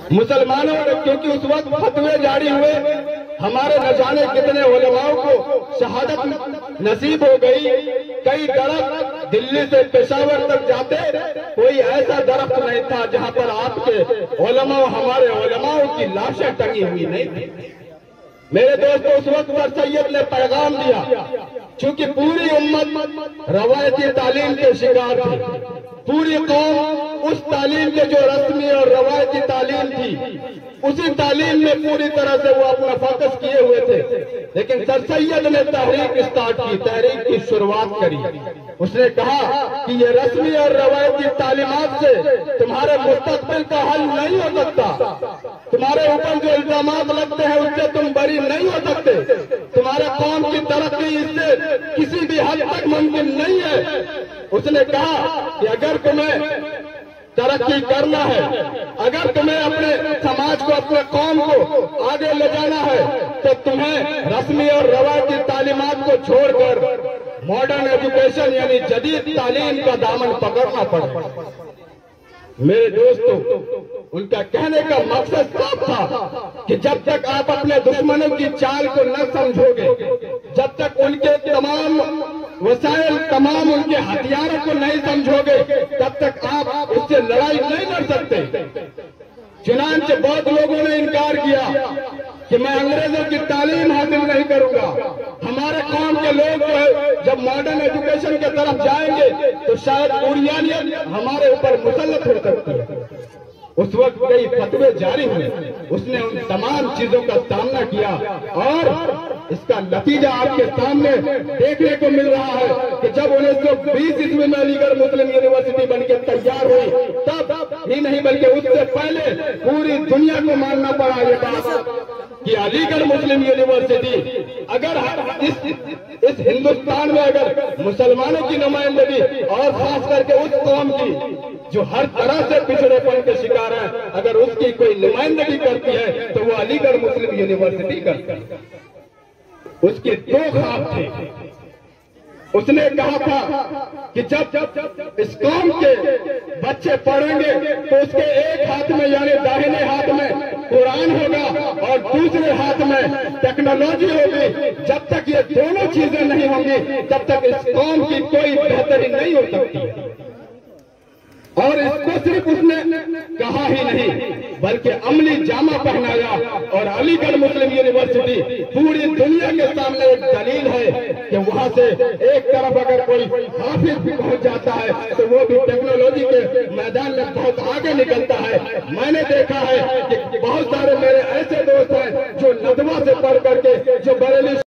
मुसलमानों ने, क्योंकि उस वक्त फतवे जारी हुए, हमारे न जाने कितने उलमाओं को शहादत नसीब हो गई। कई दरख्त दिल्ली से पेशावर तक जाते, कोई ऐसा दरख्त नहीं था जहां पर आपके उलमाओं, हमारे उलमाओं की लाशें टंगी हुई नहीं थी। मेरे दोस्तों, उस वक्त पर सैयद ने पैगाम दिया, चूंकि पूरी उम्मत रवायती तालीम के शिकार थी, पूरी कौम उस तालीम के जो रस्मी और रवायती तालीम थी, उसी तालीम में पूरी तरह से वो अपना फोकस किए हुए थे। लेकिन सर सैयद ने तहरीक स्टार्ट की, तहरीक की शुरुआत करी। उसने कहा कि ये रस्मी और रवायती तालीमात से तुम्हारे मुस्तकबिल का हल नहीं हो सकता, तुम्हारे ऊपर जो इल्जामात लगते हैं उससे तुम बरी नहीं हो सकते, तुम्हारे कौम की तरक्की इससे किसी भी हद तक मुमकिन नहीं है। उसने कहा कि अगर तुम्हें तरक्की करना है, अगर तुम्हें अपने समाज को, अपने कौम को आगे ले जाना है, तो तुम्हें रस्मी और रवायती तालीमात को छोड़कर मॉडर्न एजुकेशन यानी जदीद तालीम का दामन पकड़ना पड़ेगा। मेरे दोस्तों, उनका कहने का मकसद साफ था कि जब तक आप अपने दुश्मनों की चाल को न समझोगे, जब तक उनके तमाम वसाइल, तमाम उनके हथियारों को नहीं समझोगे, तब तक आप उससे लड़ाई नहीं लड़ सकते। चुनांचे बहुत लोगों ने इनकार किया कि मैं अंग्रेजों की तालीम हासिल नहीं करूंगा। हमारे कौम के लोग जो है जब मॉडर्न एजुकेशन की तरफ जाएंगे तो शायद उरियानियत हमारे ऊपर मुसल्लत हो सकती है। उस वक्त कई फतवे जारी हुए, उसने उन तमाम चीजों का सामना किया और इसका नतीजा आपके सामने देखने को मिल रहा है कि जब 1920 ईस्वी में अलीगढ़ मुस्लिम यूनिवर्सिटी बनकर तैयार हुई, तब ही नहीं बल्कि उससे पहले पूरी दुनिया को मानना पड़ा ये बात कि अलीगढ़ मुस्लिम यूनिवर्सिटी अगर इस हिंदुस्तान में अगर मुसलमानों की नुमाइंदगी और खास करके उस कौम की जो हर तरह से पिछड़ेपन के शिकार है, अगर उसकी कोई नुमाइंदगी करती है तो वो अलीगढ़ मुस्लिम यूनिवर्सिटी करती है। उसके दो ख्वाब थे। उसने कहा था कि जब इस कौम के बच्चे पढ़ेंगे तो उसके एक हाथ में यानी दाहिने हाथ में कुरान होगा और दूसरे हाथ में टेक्नोलॉजी होगी। जब तक ये दोनों चीजें नहीं होंगी तब तक इस कौम की कोई बेहतरी नहीं हो सकती। और इसको सिर्फ उसने कहा ही नहीं बल्कि अमली जामा पहनाया और अलीगढ़ मुस्लिम यूनिवर्सिटी पूरी दुनिया के सामने एक दलील है कि वहां से एक तरफ अगर कोई हाफिज भी पहुंच जाता है तो वो भी टेक्नोलॉजी के मैदान में बहुत आगे निकलता है। मैंने देखा है कि बहुत सारे मेरे ऐसे दोस्त हैं जो नदवा से पढ़ करके जो बरेली